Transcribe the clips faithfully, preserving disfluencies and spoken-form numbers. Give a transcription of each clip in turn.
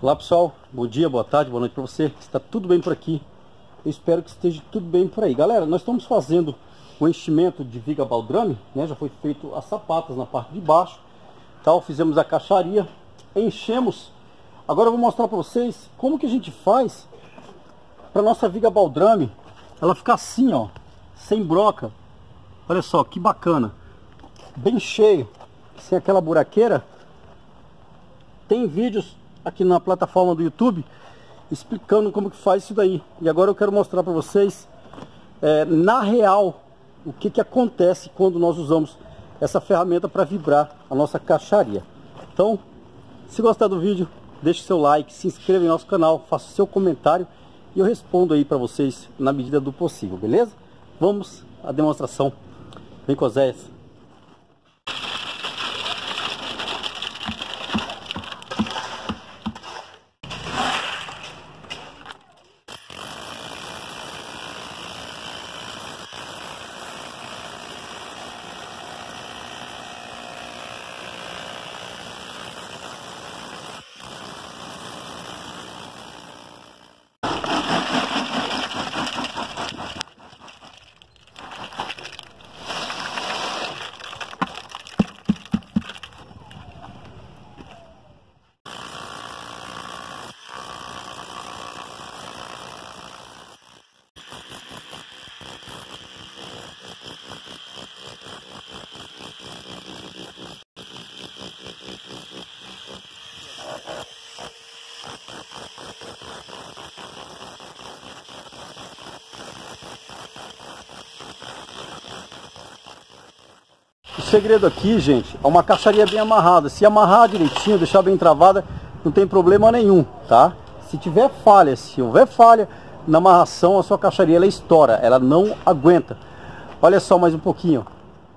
Olá pessoal, bom dia, boa tarde, boa noite para você. Está tudo bem por aqui? Eu espero que esteja tudo bem por aí. Galera, nós estamos fazendo o enchimento de viga baldrame, né? Já foi feito as sapatas na parte de baixo, tal. Fizemos a caixaria, enchemos. Agora eu vou mostrar para vocês como que a gente faz para nossa viga baldrame ela ficar assim, ó, sem broca. Olha só que bacana, bem cheio, sem aquela buraqueira. Tem vídeos aqui na plataforma do YouTube explicando como que faz isso daí. E agora eu quero mostrar para vocês é, na real o que que acontece quando nós usamos essa ferramenta para vibrar a nossa caixaria. Então, se gostar do vídeo, deixe seu like, se inscreva em nosso canal, faça seu comentário e eu respondo aí para vocês na medida do possível, beleza? Vamos à demonstração. Vem com Oséias. O segredo aqui, gente, é uma caixaria bem amarrada. Se amarrar direitinho, deixar bem travada, não tem problema nenhum, tá? Se tiver falha, se houver falha na amarração, a sua caixaria ela estoura, ela não aguenta. Olha só mais um pouquinho.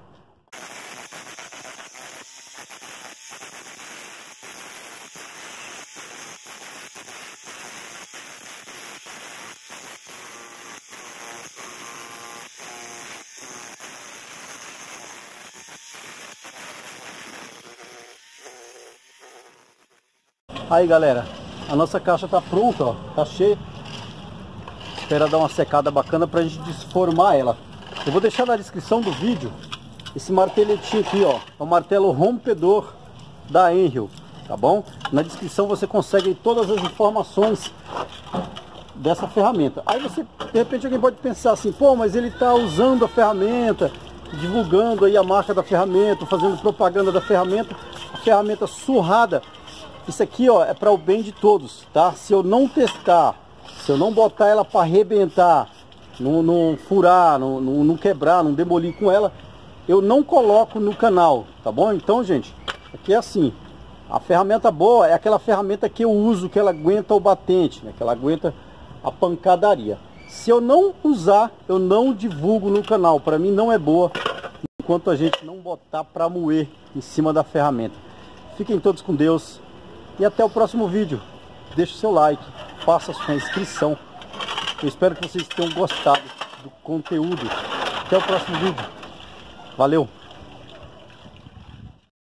Aí galera, a nossa caixa tá pronta, ó, tá cheia. Espera dar uma secada bacana pra gente desformar ela. Eu vou deixar na descrição do vídeo esse marteletinho aqui, ó, é o martelo rompedor da Enril, tá bom? Na descrição você consegue todas as informações dessa ferramenta. Aí você, de repente alguém pode pensar assim, pô, mas ele tá usando a ferramenta, divulgando aí a marca da ferramenta, fazendo propaganda da ferramenta, a ferramenta surrada. Isso aqui, ó, é para o bem de todos, tá? Se eu não testar, se eu não botar ela para arrebentar, não, não furar, não, não, não quebrar, não demolir com ela, eu não coloco no canal, tá bom? Então, gente, aqui é assim, a ferramenta boa é aquela ferramenta que eu uso, que ela aguenta o batente, né? Que ela aguenta a pancadaria. Se eu não usar, eu não divulgo no canal, para mim não é boa, enquanto a gente não botar para moer em cima da ferramenta. Fiquem todos com Deus. E até o próximo vídeo. Deixe seu like, faça sua inscrição. Eu espero que vocês tenham gostado do conteúdo. Até o próximo vídeo. Valeu!